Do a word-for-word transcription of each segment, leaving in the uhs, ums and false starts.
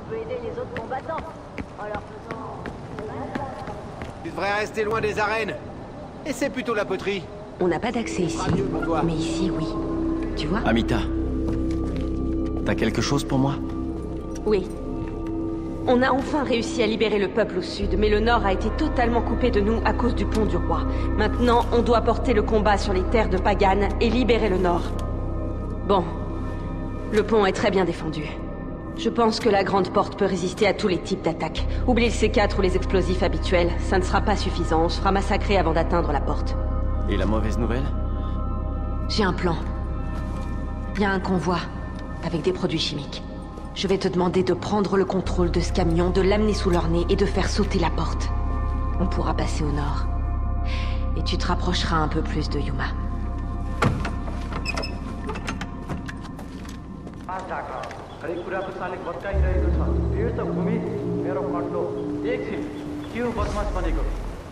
peut aider les autres combattants. En leur faisant... Tu devrais rester loin des arènes. Et c'est plutôt la poterie. On n'a pas d'accès ici. mieux pour toi. Mais ici, oui. Tu vois? Amita, t'as quelque chose pour moi? Oui. On a enfin réussi à libérer le peuple au sud, mais le nord a été totalement coupé de nous à cause du pont du roi. Maintenant, on doit porter le combat sur les terres de Pagan et libérer le nord. Bon. Le pont est très bien défendu. Je pense que la grande porte peut résister à tous les types d'attaques. Oublie le C quatre ou les explosifs habituels, ça ne sera pas suffisant, on se fera massacrer avant d'atteindre la porte. Et la mauvaise nouvelle? J'ai un plan. Il y a un convoi, avec des produits chimiques. Je vais te demander de prendre le contrôle de ce camion, de l'amener sous leur nez et de faire sauter la porte. On pourra passer au nord. Et tu te rapprocheras un peu plus de Yuma. हरेक कुराको साले भत्काइरहेको छ भिड त भूमि मेरो खड्लो एकछिन के हो बदमास बनेको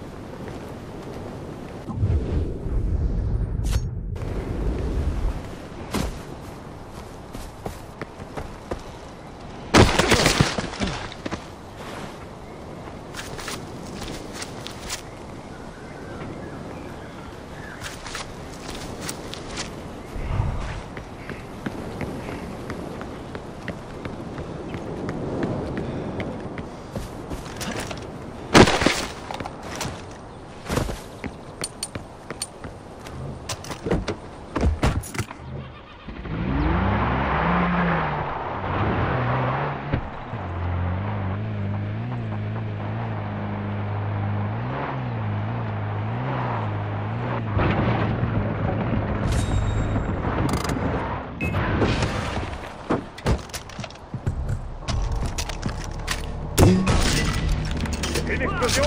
Une explosion.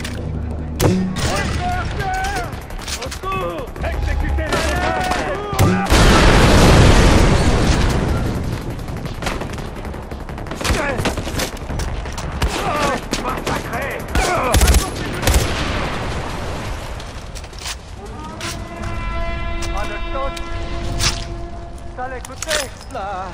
Au secours! Exécutez la massacré! Pas de chose! Ça l'écouter! Là!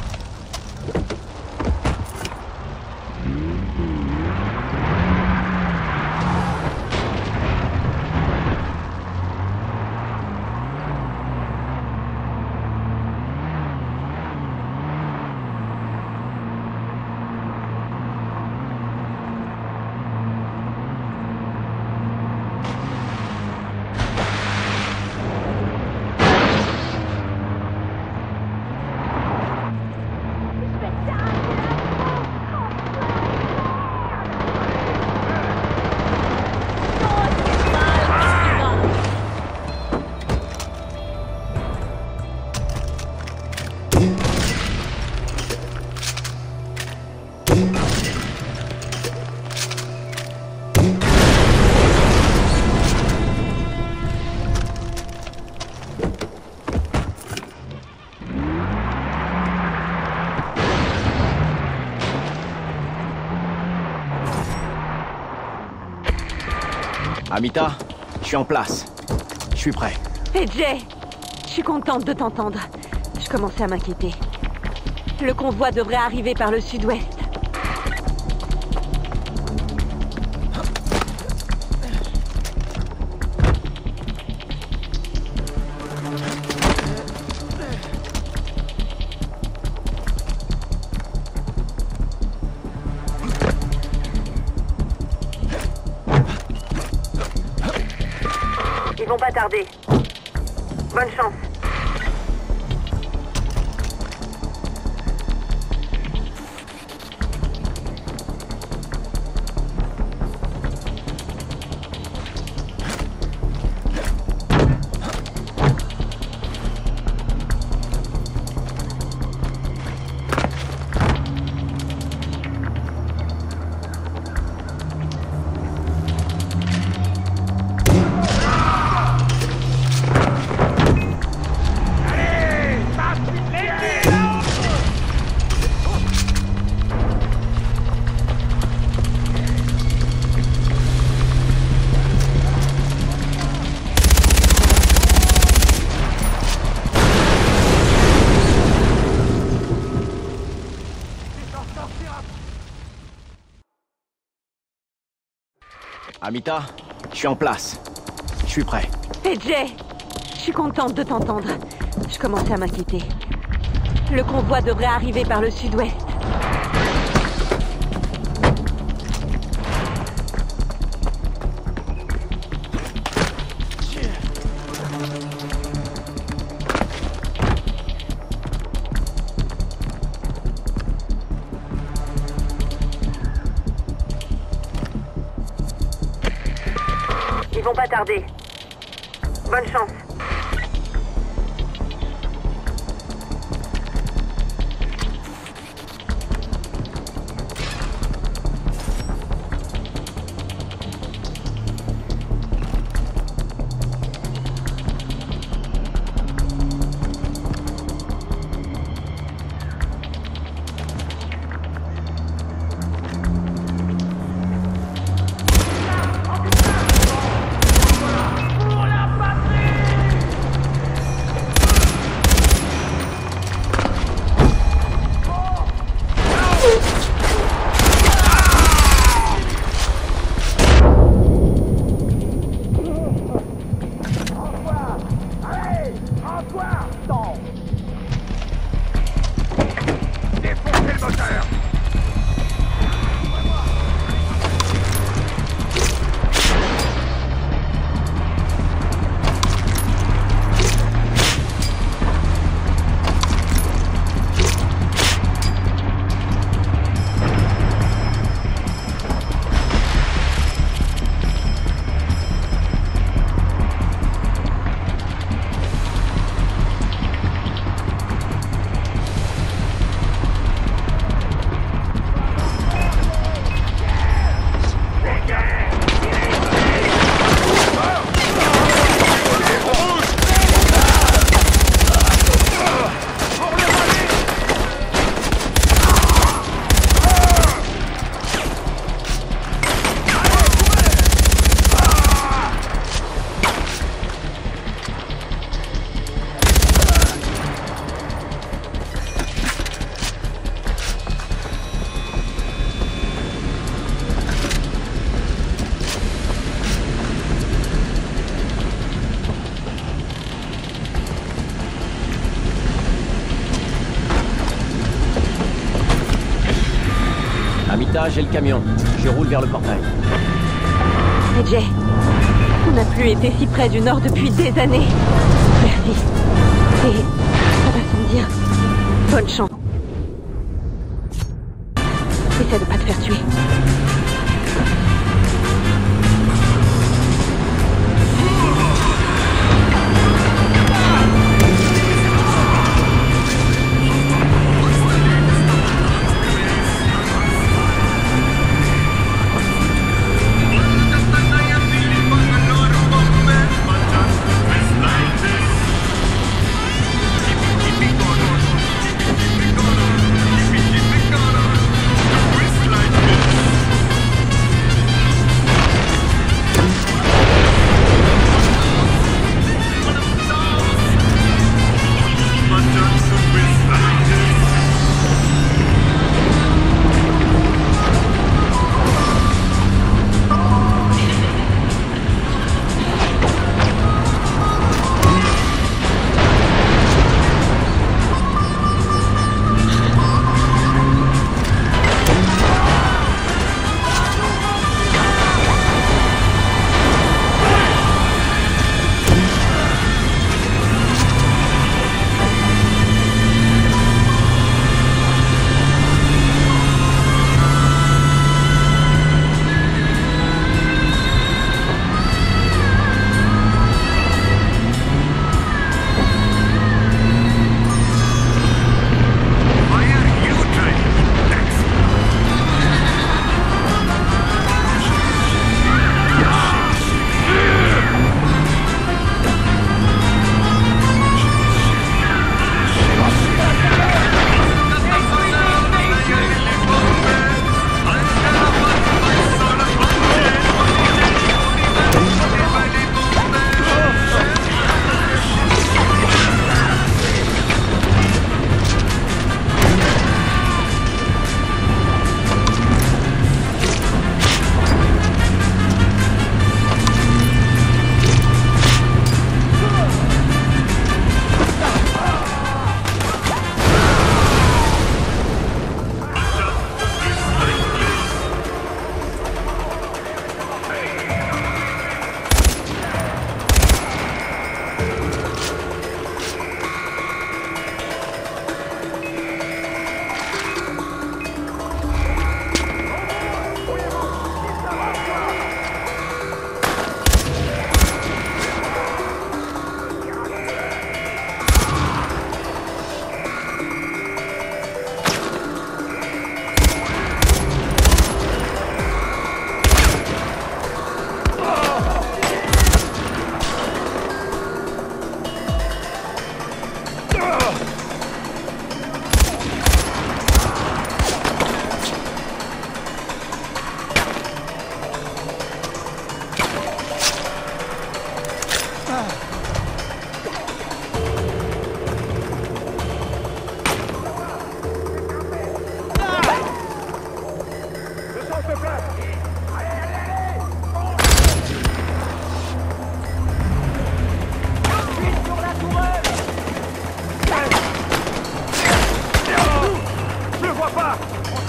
Amita, je suis en place. Je suis prêt. Hé Jay, je suis contente de t'entendre. Je commençais à m'inquiéter. Le convoi devrait arriver par le sud-ouest. Ils vont pas tarder. Bonne chance. Sortira Amita, je suis en place. Je suis prêt. Hey Jay, je suis contente de t'entendre. Je commençais à m'inquiéter. Le convoi devrait arriver par le sud-ouest. Ils vont pas tarder. Bonne chance. Amita, j'ai le camion. Je roule vers le portail. Hey Jay, on n'a plus été si près du nord depuis des années. Merci. Et ça va sans dire. Bonne chance. Essaie de pas te faire tuer.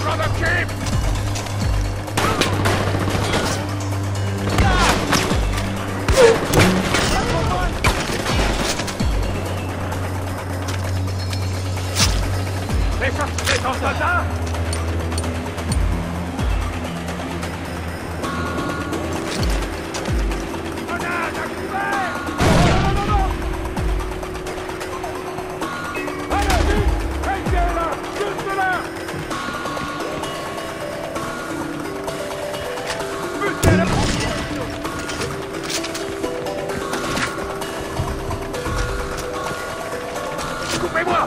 s'en occupe. Les sorciers sont soldats. Coupez-moi!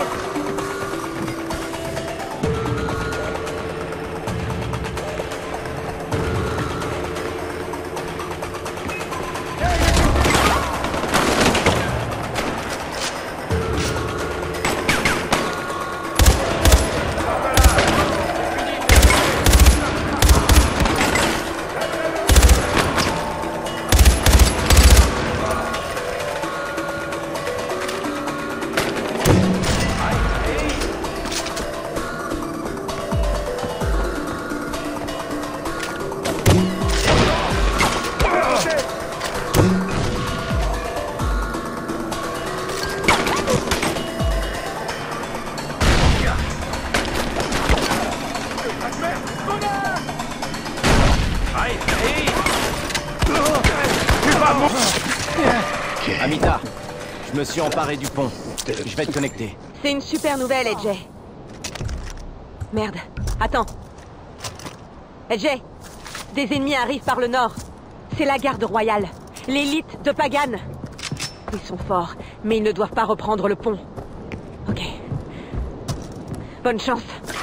Amita, je me suis emparé du pont. Je vais te connecter. C'est une super nouvelle, Edge. Merde. Attends. Edge, des ennemis arrivent par le nord. C'est la garde royale. L'élite de Pagan. Ils sont forts, mais ils ne doivent pas reprendre le pont. Ok. Bonne chance.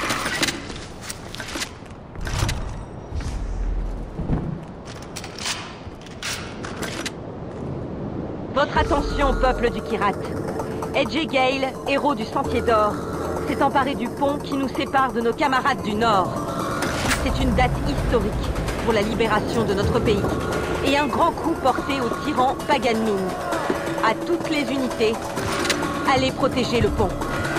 Votre attention, peuple du Kyrat. Edge Gale, héros du Sentier d'Or, s'est emparé du pont qui nous sépare de nos camarades du Nord. C'est une date historique pour la libération de notre pays et un grand coup porté au tyran Pagan Min. À toutes les unités, allez protéger le pont.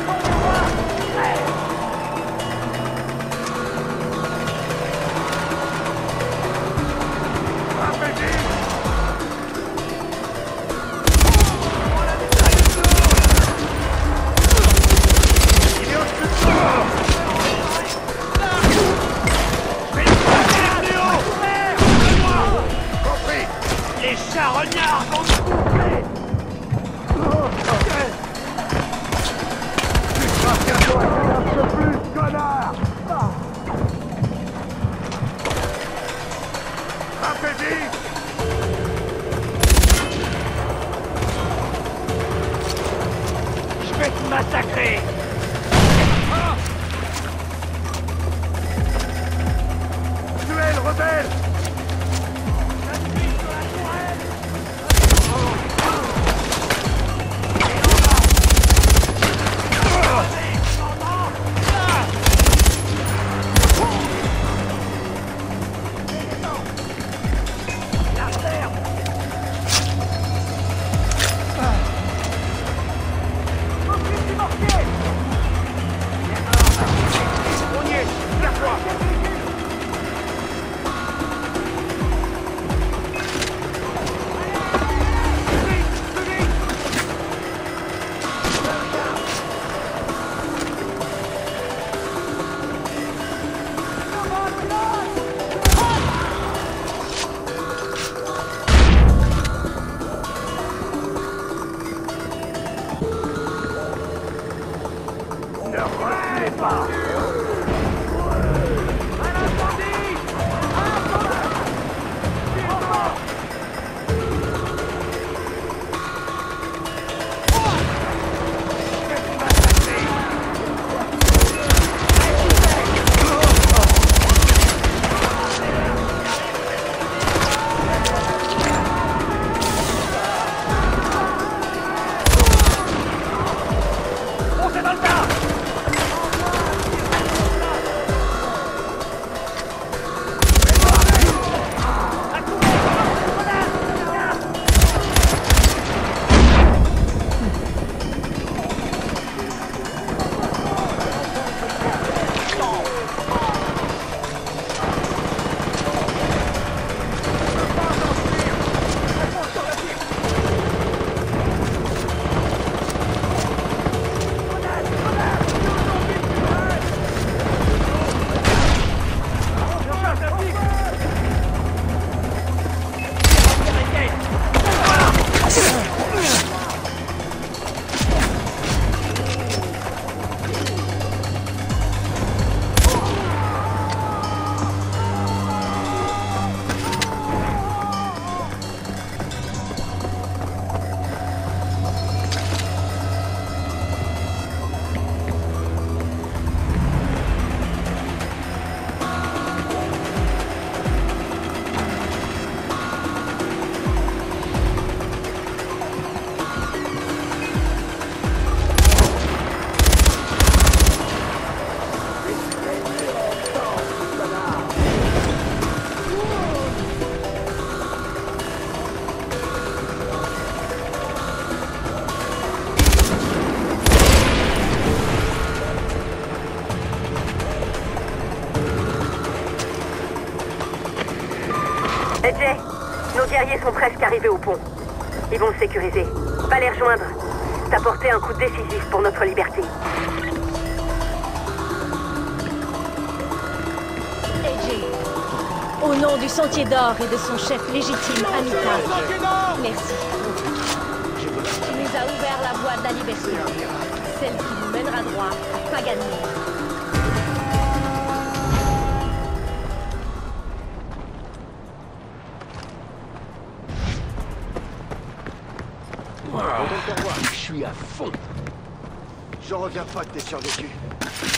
Je vais te massacrer. Duel rebelle. A J, nos guerriers sont presque arrivés au pont. Ils vont le sécuriser. Va les rejoindre. T'apporter un coup décisif pour notre liberté. A J, au nom du Sentier d'Or et de son chef légitime, Amital, merci. Tu nous as ouvert la voie de la liberté, celle qui nous mènera droit à Paganmure. Je suis à fond. J'en reviens pas que t'aies survécu.